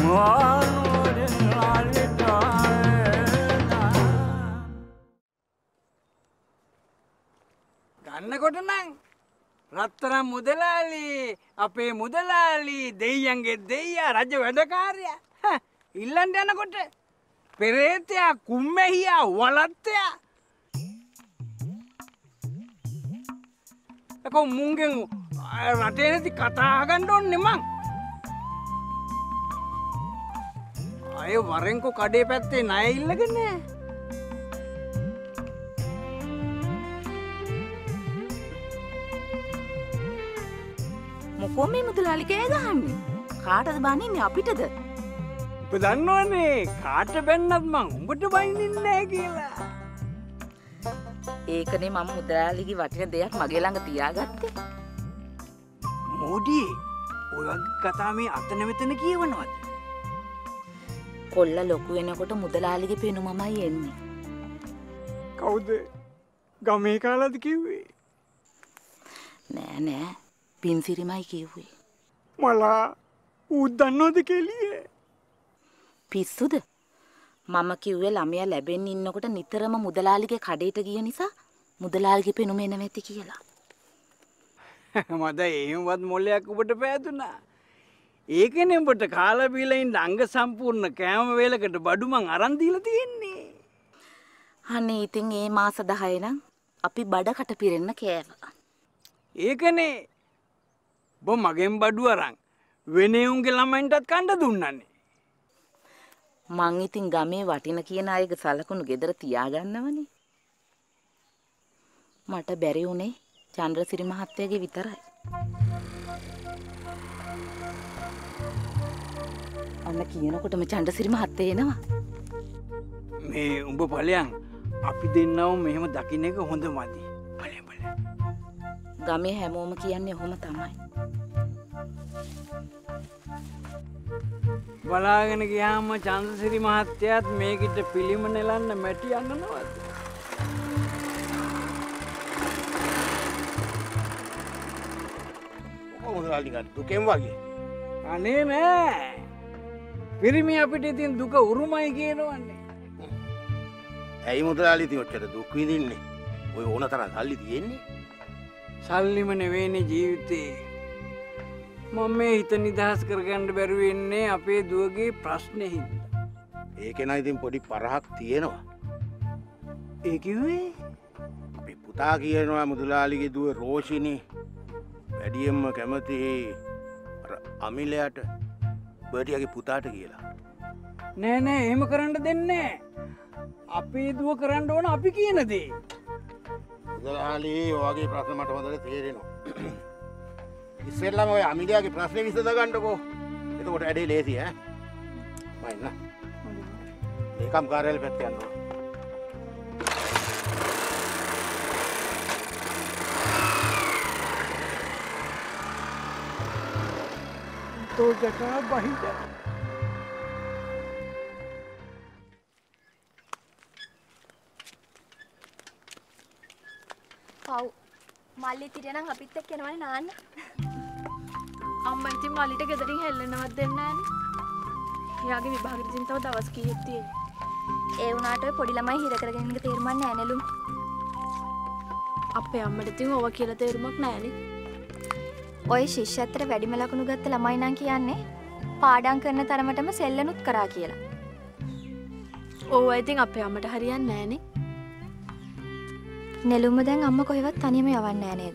ගන්නකොට නම් රත්තරන් මුදලාලි අපේ මුදලාලි දෙයියන්ගේ දෙයියා රජ වැඩකාරයා ඉල්ලන්න යනකොට පෙරේතයා කුම්මැහියා වලත්තයා එකෝ මුංගෙන් රටේ නැති කතා අහගන්න ඕනේ මං අය වරෙන්කෝ කඩේ පැත්තේ ණය ඉල්ලගෙන මොකෝ මේ මුදලාලි කෑ ගහන්නේ? කාටද බනින්නේ අපිටද? ඔබ දන්නවනේ කාට බැන්නත් මං උඹට බනින්නේ නැහැ කියලා. ඒකනේ මම මුදලාලිගේ වටින දෙයක් මගේ ළඟ තියාගත්තේ. මොඩි ඔය වගේ කතා මේ අතන මෙතන කියවනවද? කොල්ල ලොකු වෙනකොට මුදලාලිගේ පෙනුමමයි එන්නේ. කවුද? ගමේ කාලාද කිව්වේ? නෑ නෑ පින්සිරිමයි කිව්වේ. මලා ඌ දන්නවද කෙලියේ? පිස්සුද? මම කිව්වේ ළමයා ලැබෙන්න ඉන්නකොට නිතරම මුදලාලිගේ කඩේට ගිය නිසා මුදලාලිගේ පෙනුම එන නැති කියලා. මද එහෙමවත් මොලයක් ඔබට පෑදුනා. ඒකනේ උඹට කාලා බීලා ඉන්න අංග සම්පූර්ණ කෑම වේලකට බඩු මං අරන් දීලා තියෙන්නේ. අනේ ඉතින් ඒ මාස 10 නම් අපි බඩකට පිරෙන්න කෑවා. ඒකනේ බො මගෙන් බඩු අරන් වෙනේ උන්ගේ ළමයින්ටත් කන්න දුන්නනේ. මං ඉතින් ගමේ වටින කියන අයගේ සලකුණු ගෙදර තියාගන්නවනේ. මට බැරි උනේ චන්ද්‍රසිරි මහත්තයාගේ විතරයි. අන්න කියනකොටම චන්ද්‍රසිරි මහත්තයා එනවා. මේ උඹ ඵලයන් අපි දෙන්නව මෙහෙම දකින්න එක හොඳ මදි. ඵලයන් ඵලයන්. ගමේ හැමෝම කියන්නේ ඔහොම තමයි. බලාගෙන ගියාම චන්ද්‍රසිරි මහත්තයාත් මේකිට පිළිම නෙලන්න මැටි අන්නනවද? මුදලාලි ගන්න දුකෙන් වගේ. අනේ නෑ. පිරිමි අපිට ඉතින් දුක උරුමයි කියනවන්නේ. ඇයි මුදලාලි ඉතින් ඔච්චර දුක් විඳින්නේ? ඔය ඕන තරම් සල්ලි තියෙන්නේ. සල්ලිම නෙවෙයිනේ ජීවිතේ. මම මේ හිත නිදහස් කරගන්න බැරුව ඉන්නේ අපේ දුවගේ ප්‍රශ්නේ හින්දා. ඒකේ නම් ඉතින් පොඩි පරහක් තියෙනවා. ඒ කිව්වේ අපේ පුතා කියනවා මුදලාලිගේ දුව රෝෂිනි වැඩියෙන්ම කැමති අමිලයට බර්ඩියාගේ පුතාට කියලා. නෑ නෑ එහෙම කරන්න දෙන්නේ නෑ. අපේ දුව කරන්න ඕන අපි කියන දේ. මුදලාලි ඔයගේ ප්‍රශ්න මට හොඳට තේරෙනවා. ඉස්සෙල්ලාම ඔය අමිලයාගේ ප්‍රශ්නේ විසඳ ගන්නකෝ. එතකොට ඇඩේ ලේසි ඈ. මයින්න. ඒකම් කාර්යාලෙ පැත්ත යනවා. तो जका बहिज පව් මල්ලි තිරේ නම් අපිත් එක්ක යනවනේ නාන්න. අම්මා ඉතින් මල්ලිට ගෙදරින් හෙල්ලෙන්නවත් දෙන්නේ නැහනේ. එයාගේ විභාගෙට ඉතින් තව දවස් කීයක් තියෙන්නේ. ඒ වුණාට ඔය පොඩි ළමයි හිර කරගෙන ඉන්න එක තේරුමක් නැහැ නෙළුම්. අපේ අම්මට ඉතින් ඕවා කියලා තේරුමක් නැහනේ. ඔය ශිෂ්‍යත්වයට වැඩිම ලකුණු ගත්ත ළමයි නම් කියන්නේ පාඩම් කරන තරමටම සෙල්ලනුත් කරා කියලා. ඕවා ඉතින් අපේ අම්මට හරියන්නේ නැහනේ. නෙළුම දැන් අම්මා කොහෙවත් තනියම යවන්නේ නැහැ නේද?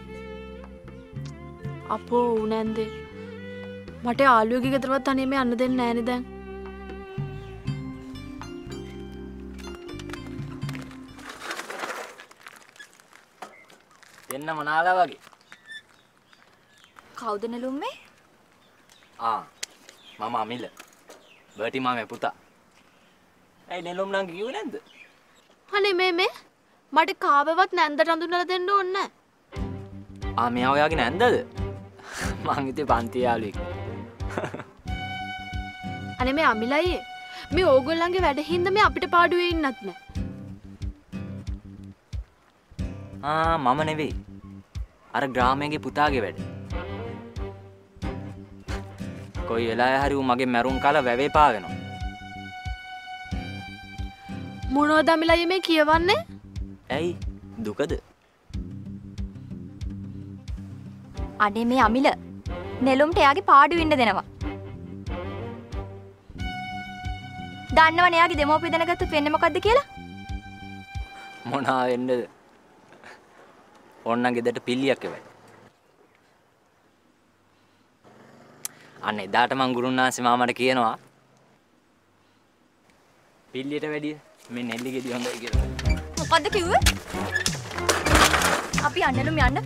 අපෝ ඌ නැන්දේ. මට ආලුවගේ ගෙදරවත් තනියම යන්න දෙන්නේ නැහනේ දැන්. දෙන්න මොනාලා වගේ. කවුද නෙළුම් මේ? මම අමිල. බර්ටි මාමේ පුතා. ඇයි නෙළුම් නම් කිව්වේ නැද්ද? අනේ මේ මට කාවවත් නැන්දට අඳුනලා දෙන්න ඕනේ නැහැ. මෙයා ඔයාගේ නැන්දද? මං ඉතින් පන්ති යාළුවෙක්. අනේ මේ අමිලයි මේ ඕගොල්ලන්ගේ වැඩ හින්දා මේ අපිට පාඩුවේ ඉන්නත් නෑ. මම නෙවෙයි. අර ග්‍රාමයේ පුතාගේ වැඩ. කොයි වෙලාවෙ හරි ඌ මගේ මැරුම් කාලා වැවේ පාවෙනවා. මොනවද අමිලයි මේ කියවන්නේ? ඇයි දුකද? අනේ මේ අමිල නෙළුම්ට එයාගේ පාඩු වෙන්න දෙනවා. දන්නවනේ එයාගේ දෙමෝපිය දැනගත්තොත් වෙන්නේ මොකද්ද කියලා? මොනවා වෙන්නද? ඕන්නම් ගෙදරට පිල්ලියක් එවයි. අන්න එදාට මං ගුරුන්නාන්සේ මාමට කියනවා පිල්ලියට වැඩිය මේ නෙල්ලි ගෙඩි හොඳයි කියලා. මොකද්ද කිව්වේ? අපි යන්නලුම් යන්න.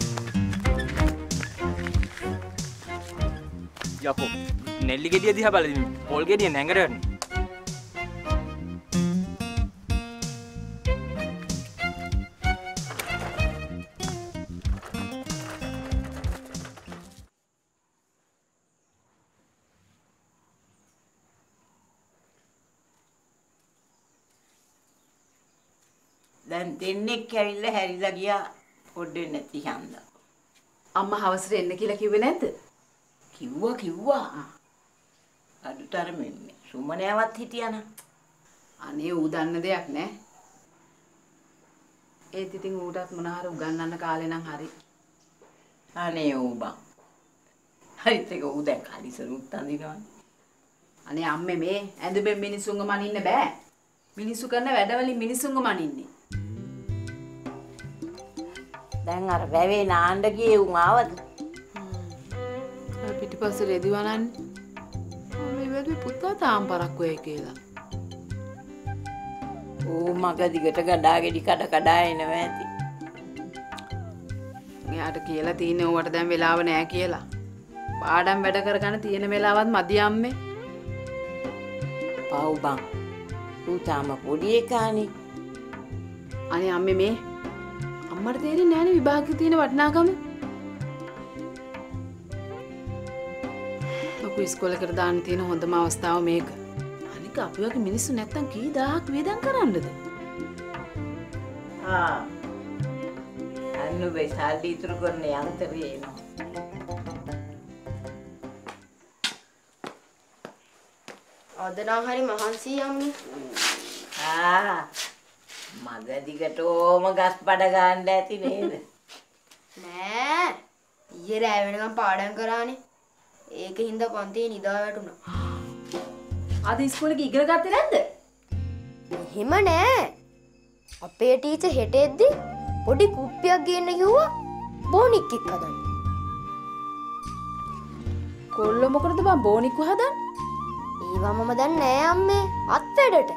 යකෝ නෙල්ලි ගෙඩිය දිහා බලද්දි පොල් ගෙඩිය නැංගරවන්නේ. දැන් දෙන්නෙක් ඇවිල්ලා හැරිලා ගියා පොඩ්ඩේ නැති හන්ද. අම්මා හවසට එන්න කියලා කිව්වේ නැද්ද? කිව්වා. අදුතරෙන්නේ. සුමනෑවත් හිටියානම්. අනේ ඌ දන්න දෙයක් නෑ. ඒත් ඉතින් ඌටත් මොනවාර උගන්වන්න කාලේ නම් හරි. අනේ ඌ බං. හරිත් ඒක ඌ දැන් කලිසරුත් අඳිනවා. අනේ අම්මේ මේ ඇඳුමෙන් මිනිසුන්ව මනින්න බෑ. මිනිස්සු කරන වැඩවලින් මිනිසුන්ව මනින්නේ. දැන් අර වැවේ නාන්න ගියේ උන් ආවද? අර පිටිපස්සේ රෙදි වනන්නේ. මේ වෙද්දි පුතා තාම පරක්කු වෙයි කියලා. ඌ මග දිගට ගඩාගෙඩි කඩ එනවා ඇති. මෙයාට කියලා තියෙන්නේ ඌට දැන් වෙලාව නෑ කියලා. පාඩම් වැඩ කරගන්න තියෙන වෙලාවත් මදි අම්මේ. පව් බං. ඌ තාම පොඩි එකානේ. අනේ අම්මේ මේ අම්මට තේරෙන්නේ නෑනේ විභාගයේ තියෙන වටිනාකම. ඔකු ඉස්කෝලේකට දාන්න තියෙන හොඳම අවස්ථාව මේක. අනික අපි වගේ මිනිස්සු නැත්තම් කී දහහක් වේදම් කරන්නද? අන්න වෙයි සල්ලි ඉතුරු කරන යන්ත්‍රය එනවා. අද නම් හරි මහන්සි අම්මේ. මග දිගට ඕම ගස් බඩ ගන්න ඇති නේද? නෑ. ඊයේ රෑ වෙනකම් පාඩම් කරානේ. ඒකින්ද පන්තියේ නිදා වැටුණා. අද ඉස්කෝලේ ඉගෙන ගත්තේ නැද්ද? එහෙම නෑ. අපේ ටීචර් හෙට එද්දි පොඩි කුප්පියක් ගේන්න කිව්වා බෝනික් එක්ක හදන්න. කොල්ල මොකටද බං බෝනික්ව හදන්නේ? ඒවා මම දැන් නෑ අම්මේ. අත් වැඩට.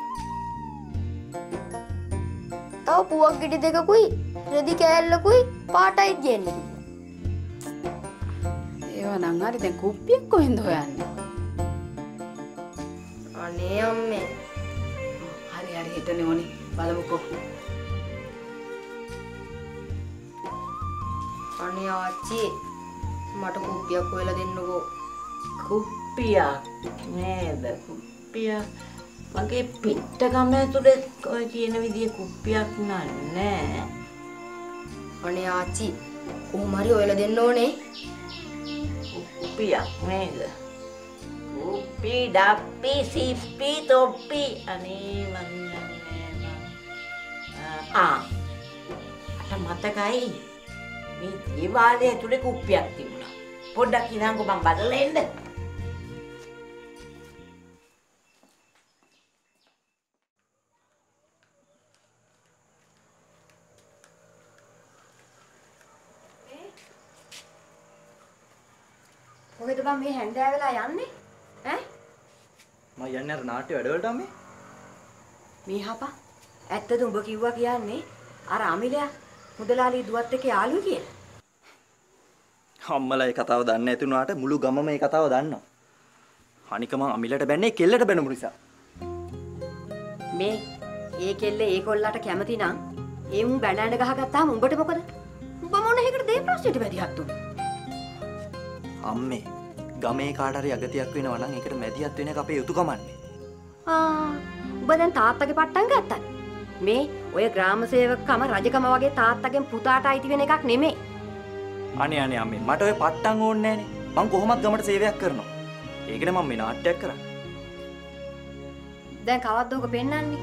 තව පුවක් ගෙඩි දෙකකුයි රෙදි කෑල්ලකුයි පාටයි ගේන්න. ඒවා නම් හරි දැන් කුප්පියක් කොහෙන්ද හොයන්නේ? අනේ අම්මේ. හරි හිටනේ ඕනේ බලමුකෝ. අනේ ආච්චි මට කුප්පියක් හොයලා දෙන්නකෝ. කුප්පියක් නේද? කුප්පියක් මගේ පිටකම ඇතුලේ ඔය කියන විදිහේ කුප්පියක් නෑ. අනේ ආච්චි කොහොම හරි හොයලා දෙන්න ඕනේ. කුප්පියක් නේද? කුප්පි ඩප්පි සිප්පි තොප්පි අනේ මන්නේ අට මතකයි මේ දේවාලයේ ඇතුලේ කුප්පියක් තිබුණා. පොඩ්ඩක් ඉඳන්කෝ මම බදලා එන්න. මොකද බං මේ හැන්දෑ වෙලා යන්නේ? ඈ? මම යන්නේ අර නාට්‍ය වැඩවලට අම්මේ. මීහපා ඇත්තද උඹ කිව්වා කියන්නේ අර අමිලයා මුදලාලි දුවත් එක්ක යාළුවෝ කියලා? අම්මලා ඒ කතාව දන්නේ නැති උනාට මුළු ගමම මේ කතාව දන්නවා. අනික මං අමිලට බැන්නේ කෙල්ලට බැනමු නිසා. මේ ඒ කෙල්ල ඒ කොල්ලට කැමති නම් ඒ උන් බැනඬ ගහගත්තාම උඹට මොකද? උඹ මොන හේකට දේ ප්‍රශ්නෙට බැදිහත් උනේ? අම්මේ ගමේ කාට හරි අගතියක් වෙනවා නම් ඒකට මැදිහත් වෙන එක අපේ යුතුයකමන්නේ. උඹ දැන් තාත්තගේ පට්ටම් ගත්තා. මේ ඔය ග්‍රාම සේවකකම රජකම වගේ තාත්තගෙන් පුතාට අයිති වෙන එකක් නෙමෙයි. අනේ අම්මේ මට ඔය පට්ටම් ඕනේ නැහනේ. මං කොහොමත් ගමට සේවයක් කරනවා. ඒකනේ මම මේ නාට්‍යයක් කරන්නේ. දැන් කවද්ද ඔක පෙන්වන්නේ?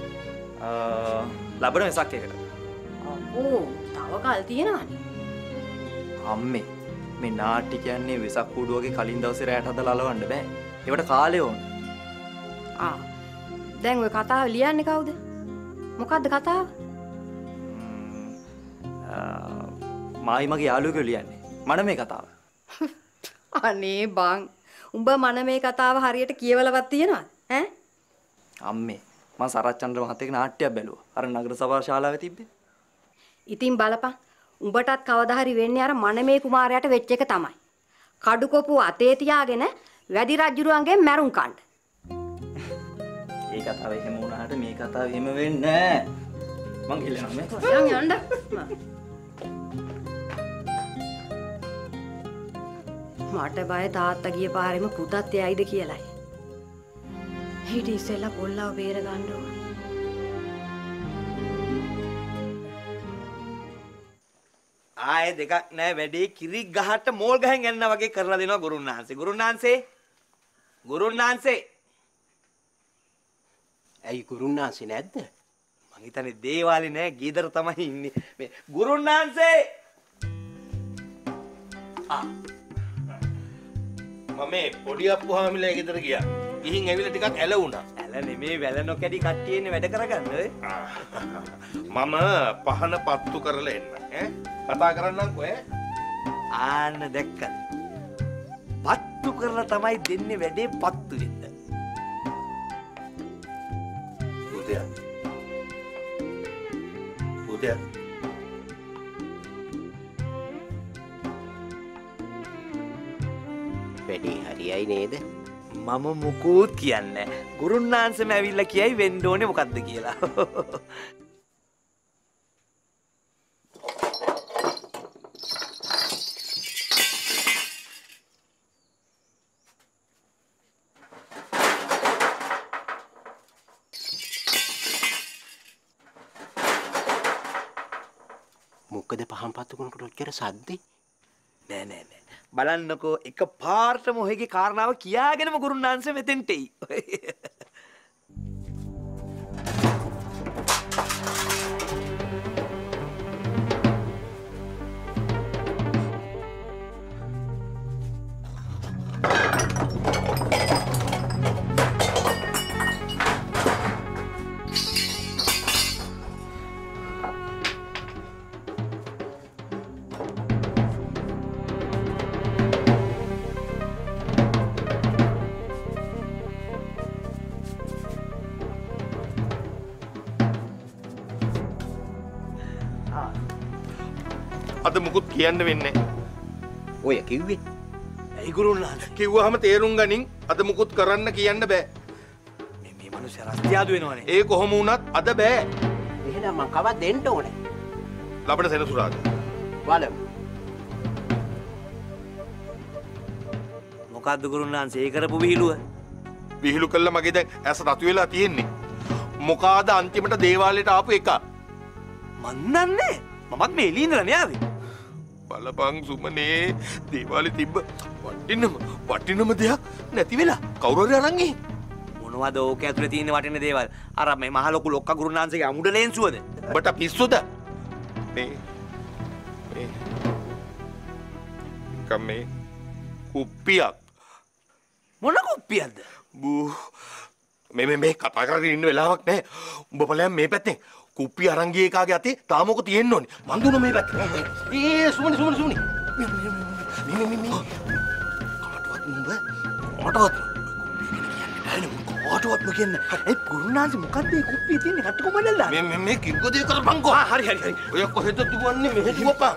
ලබන වෙසක් එකට. ඕ තව කල් තියෙනවනේ. අම්මේ මේ නාට්‍ය කියන්නේ වෙසක් කූඩුවගේ කලින් දවසේ රැට හදලා ලලවන්න බෑ. ඒවට කාලය ඕන. දැන් ඔය කතාව ලියන්නේ කවුද? මොකද්ද කතාව? මායි මගේ යාළුවෙකුට ලියන්නේ. මන මේ කතාව. අනේ බං උඹ මන මේ කතාව හරියට කියවලවත් තියනවද? ඈ? අම්මේ මම සරච්චන්ද්‍ර මහත්තයාගේ නාට්‍යයක් බැලුවා. අර නගර සභා ශාලාවේ තිබ්බේ. ඉතින් බලපන් උඹටත් කවදා හරි වෙන්නේ අර මනමේ කුමාරයාට වෙච්ච එක තමයි. කඩුකොපුව අතේ තියාගෙන වැඩි රජුරුවන්ගෙන් මැරුම් කන්න. ඒ කතාව එහෙම වුණාට මේ කතාව එහෙම වෙන්නේ නැහැ. මං ගිහලා මේ යන්න. මට බය තාත්තා ගිය පාරෙම පුතත් යයිද කියලායි. හිට ඉස්සෙල්ලා පොල්ලව බේර ගන්න ඕන. ආයේ දෙකක් නෑ වැඩේ කිරි ගහට මෝල් ගහෙන් යනවා වගේ කරලා දෙනවා ගුරුන්නාන්සේ. ගුරුන්නාන්සේ ඇයි ගුරුන්නාන්සේ නැද්ද? මං හිතන්නේ දේවාලේ නෑ ගීදර තමයි ඉන්නේ. මේ ගුරුන්නාන්සේ මම මේ පොඩි අප්පුහාමිලා ගෙදර ගියා. ගිහින් ඇවිල්ලා ටිකක් ඇල වුණා. ඇල නෙමේ වැල නොකැඩි කට්ටියනේ වැඩ කරගන්න ඔය. මම පහන පත්තු කරලා එන්න. ඈ කතා කරන්නම්කෝ ඈ. ආන්න දැක්කද? පත්තු කරලා තමයි දෙන්නේ වැඩේ පත්තු වෙන්න. උදේ වැඩේ හරියයි නේද? මම මුකුත් කියන්නේ නැහැ. ගුරුන්නාන්සේම ඇවිල්ලා කියයි වෙන්න ඕනේ මොකද්ද කියලා. මොකද පහන් පත්තු කරනකොට ඔච්චර සද්දේ? නෑ. බලන්නකෝ එක පාර්ටම ඔයගේ කාරණාව කියාගෙනම ගුරුන්නාන්සේ මෙතෙන්ට එයි. අද මුකුත් කියන්න වෙන්නේ. ඔය කිව්වේ. ඇයි ගුරුන්නාන්සේ? කිව්වහම තේරුම් ගනින් අද මුකුත් කරන්න කියන්න බෑ. මේ මිනිස්සු රස්තියාදු වෙනවනේ. ඒ කොහොම වුණත් අද බෑ. එහෙනම් මං කවද දෙන්න ඕනේ? ලබන සෙනසුරාදා. බලමු. මොකද්ද ගුරුන්නාන්සේ ඒ කරපු විහිළුව? විහිළු කළා මගේ දැන් ඇස් රතු වෙලා තියෙන්නේ. මොකාද අන්තිමට දේවාලයට ආපු එක? මන් දන්නේ. මමත් මේ එළියේ ඉඳලා නේ ආවේ. බලපං සුමනේ දේවාලේ තිබ්බ වටිනම දෙයක් නැති වෙලා කවුරු හරි අරන් ගිහින්. මොනවද ඕක ඇතුලේ තියෙන වටින දේවල්? අර මේ මහ ලොකු ලොක්කා ගුරුන්නාන්සේගේ අමුඩ ලේන්සුවද? ඔබට පිස්සුද? මේ කම්මේ කුප්පියක්. මොන කුප්පියක්ද? බූ මේ කතා කරගෙන ඉන්න වෙලාවක් නැහැ. උඹ බලයන් මේ පැත්තෙන් කුප්පිය අරන් ගිය එකාගේ අතේ තාම ඔක තියෙන්න ඕනේ. මං දුන්න මේ පැත්තේ. සුමනි. කාටවත් කාටවත්ම කියන්න. ඒ ගුරුන්නාන්සේ මොකද්ද මේ කුප්පියේ තියෙන්නේ? කට්ට කොමඩල්ලා. මේ කිව්ව දේ කරපන්කෝ. හරි. ඔය කොහෙද දුවන්නේ මෙහෙ දුවපන්.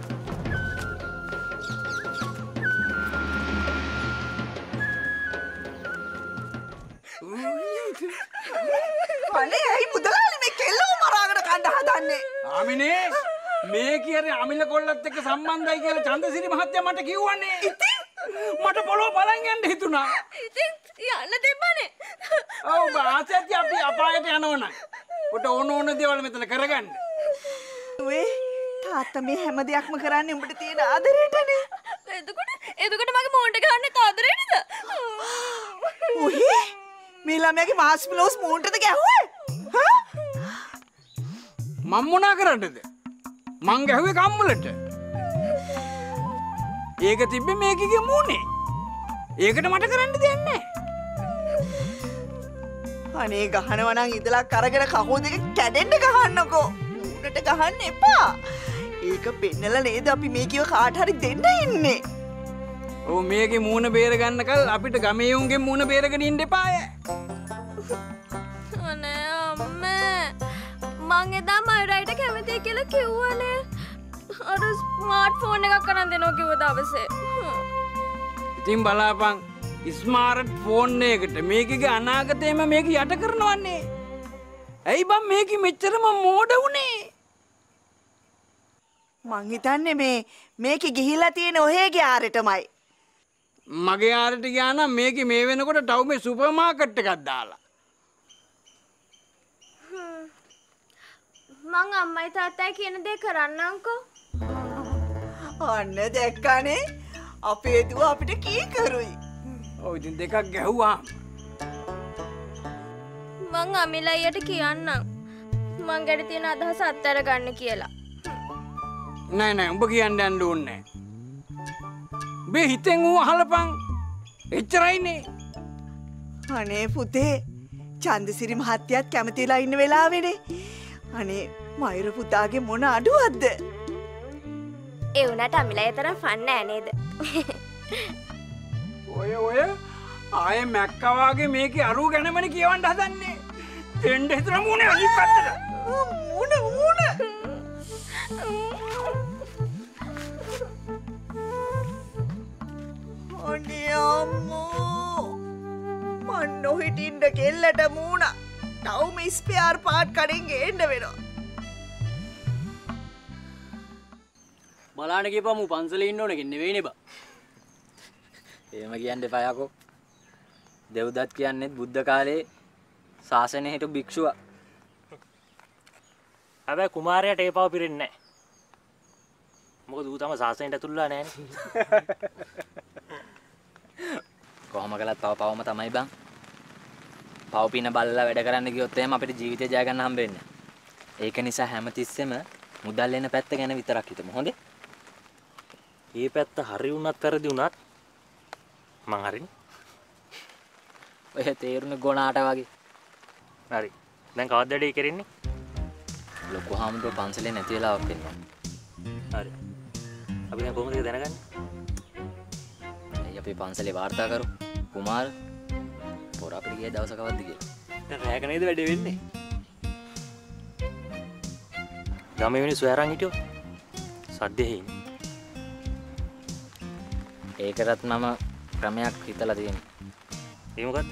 අනේ ඇයි මුදලාලි මේ කෙල්ලව මරාගෙන කන්න හදන්නේ? ආමිනේ මේ කියන්නේ අමිල කොල්ලත් එක්ක සම්බන්ධයි කියලා චන්දසිරි මහත්තයා මට කිව්වනේ. ඉතින් මට පොළොව බලන් යන්න හිතුණා. ඉතින් යන්න දෙන්නනේ. ඔව් ආසෙත් අපි අපායට යනවනම්. ඔට ඕන දේවල් මෙතන කරගන්න. වේ තාත්තා මේ හැම දෙයක්ම කරන්නේ උඹට තියෙන ආදරේටනේ. එතකොට මගේ මෝන්ට ගන්න ආදරේටද? ඔහේ මේ ළමයාගේ මාස්මිලෝස් මූන්ටද ගැහුවේ? මම මොනා කරන්නද? මං ගැහුවේ කම්මලට. ඒක තිබ්බේ මේකගේ මූණේ. ඒකට මට කරන්න දෙයක් නැහැ. අනේ ගහනවා නම් ඉදලා කරගෙන කහෝ දෙක කැඩෙන්න ගහන්නකෝ. මූණට ගහන්න එපා. ඒක පෙන්නලා නේද අපි මේකිව කාට හරි දෙන්න ඉන්නේ. ඔව් මේකේ මූණ බේර ගන්නකල් අපිට ගමේ උන්ගේ මූණ බේරගෙන ඉන්න එපාය. අනේ අම්මේ මං එදා මයුරයිට කැමතියි කියලා කිව්වනේ. අර ස්මාර්ට් ෆෝන් එකක් කරන් දෙනවා කිව්ව දවසේ. ඉතින් බලාපන් ස්මාර්ට් ෆෝන් එකකට මේකගේ අනාගතේම මේක යට කරනවන්නේ. ඇයි බං මේක මෙච්චරම මෝඩ වුනේ? මං හිතන්නේ මේක ගිහිලා තියෙන ඔහේගේ ආරෙටමයි. මගේ ආරට ගියා නම් මේකේ මේ වෙනකොට ටවුමේ සුපර් මාකට් එකක් දාලා. මං අම්මයි තාත්තයි කියන දේ කරන්නම්කෝ. අන්න දැක්කනේ අපේ දුව අපිට කී කරුයි. ඔව් ඉතින් දෙකක් ගැහුවා. මං අමිලයියට කියන්නම්. මං ගැට තියෙන අදහස අත්හැර ගන්න කියලා. නෑ නෑ උඹ කියන්න යන්න ඕනේ නෑ. මේ හිතෙන් ඌ අහලපන්. එච්චරයිනේ. අනේ පුතේ චන්දසිරි මහත්තයාත් කැමතිලා ඉන්න වෙලාවේනේ. අනේ මයුර පුතාගේ මොන අඩුවක්ද? ඒ උනට අමිලයි තරම් ෆන් නෑ නේද? ඔය ආයේ මැක්කා වාගේ මේකේ අරු ගැනමනේ කියවන්න හදන්නේ. දෙන්න හිතන මූණේ අනිත් පැත්තට. මූණ අනේ අම්මෝ මන් නොහිටින්න කෙල්ලට මූණ ටවුම ස්පෙයාර් පාට් කඩෙන් ගේන්න වෙනවා. බලන්න කියපම පන්සලේ ඉන්න ඕන කෙනෙක් නෙවෙයිනේ බා. එහෙම කියන්න එපා යකෝ. දෙව්දත් කියන්නේත් බුද්ධ කාලේ ශාසනයේ හිටපු භික්ෂුවක්. හැබැයි කුමාරයාට ඒ පව පිරෙන්නේ නැහැ. මොකද ඌ තම ශාසනයට ඇතුල්ලා නැහැනේ. කොහොම කළත් පවම තමයි බං. පව පින බල්ලා වැඩ කරන්න ගියොත් එහෙම අපිට ජීවිතය ජය ගන්න හම්බෙන්නේ නැහැ. ඒක නිසා හැමතිස්සෙම මුදල් එන පැත්ත ගැන විතරක් හිතමු. හොඳේ? මේ පැත්ත හරි වුණත් වැරදි වුණත් මං හරිනේ. ඔය තේරුණ ගොනාට වගේ. හරි. දැන් කවද්ද වැඩේ කරන්නේ? ලොකු හාමුදුරුවෝ පන්සලේ නැති වෙලාවක් වෙනවා. හරි. අපි දැන් කොහොමද ඒක දැනගන්නේ? අපි පන්සලේ වාර්තා කරු. කුමාර පොර අපිට ගිය දවසකවද්ද කියලා. දැන් රැයක නේද වැඩේ වෙන්නේ? ගමේ මිනිස්සු අරන් හිටියෝ. සද්දේ හින්නේ. ඒකටත් මම ක්‍රමයක් හිතලා තියෙනවා. ඒ මොකද්ද?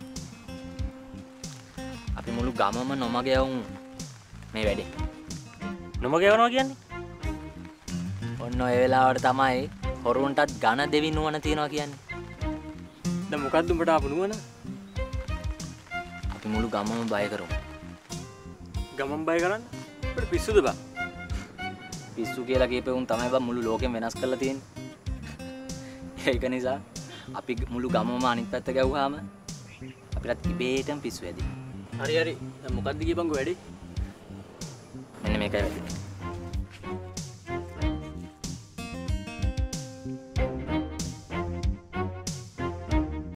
අපි මුළු ගමම නොමග යවමු මේ වැඩේ. නොමග යවනවා කියන්නේ? ඔන්න ඔය වෙලාවට තමයි හොරුන්ටත් ඝන දෙවි නුවණ තියනවා කියන්නේ. දැන් මොකද්ද උඹට ආපු නුවණ? අපි මුළු ගමම බය කරමු. ගමම බය කරන්නේ? අපිට පිස්සුද බා? පිස්සු කියලා කියපේ උන් තමයි බා මුළු ලෝකෙම වෙනස් කරලා තියෙන්නේ. ඒක නිසා අපි මුළු ගමම අනිත් පැත්ත ගැව්වහම අපිට ඉබේටම පිස්සු ඇති. හරි. දැන් මොකද්ද කියපන්කෝ වැඩේ? මෙන්න මේකයි වැඩේ.